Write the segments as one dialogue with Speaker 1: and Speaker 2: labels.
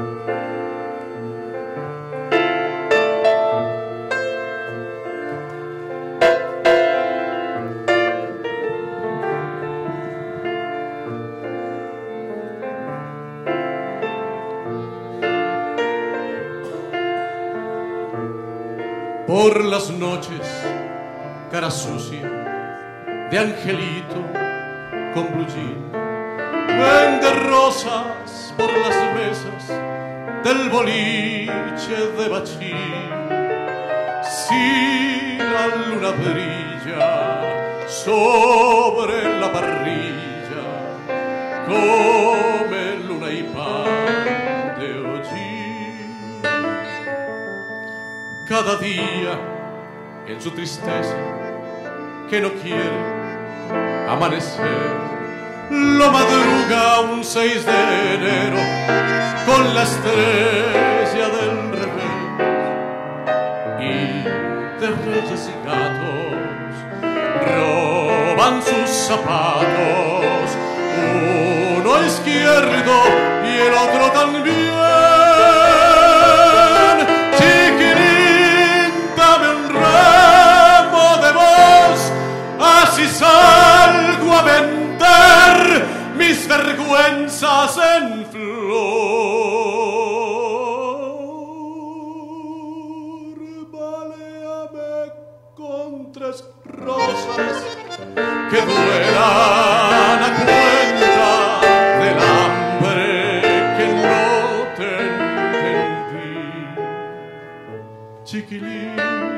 Speaker 1: Por las noches, cara sucia de angelito con blue jean, vende rosas por las mesas del boliche de Bachín. Si la luna brilla sobre la parrilla, come luna y pan de hollín. Cada día en su tristeza que no quiere amanecer, lo madruga un 6 de enero con la estrella del revés. Y de reyes y gatos roban sus zapatos, uno izquierdo y el otro también. Así salgo a vender mis vergüenzas en flor. Baléame con 3 rosas que duelan a cuenta del hambre que no te entendí, chiquilín.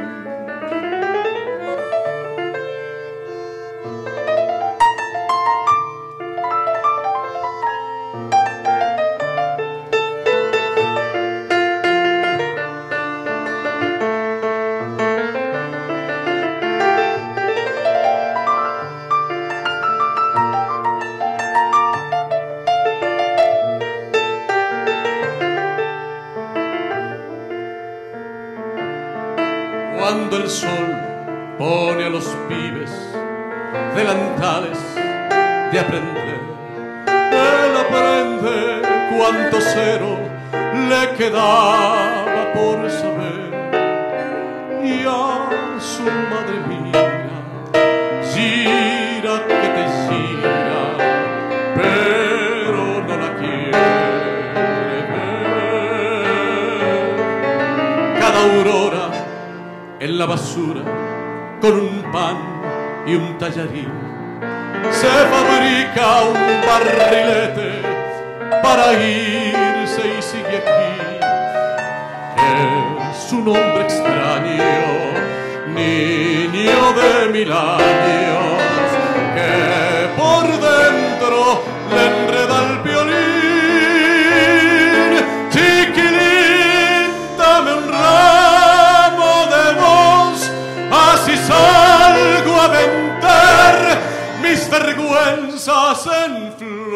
Speaker 1: Cuando el sol pone a los pibes delantales de aprender, él aprende cuánto cero le quedaba por saber. Y a su madre mía, gira que te gira, pero no la quiere ver. Cada aurora en la basura, con un pan y un tallarín, se fabrica un barrilete para irse y sigue aquí. Es un hombre extraño, niño de 1000 años, que por dentro le enreda el violín. Chiquilín, dame un así salgo a vender mis vergüenzas en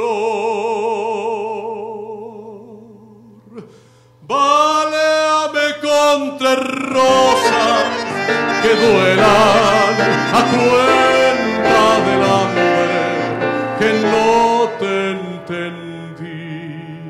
Speaker 1: flor. Baléame con 3 rosas que duelan a cuenta del hambre que no te entendí.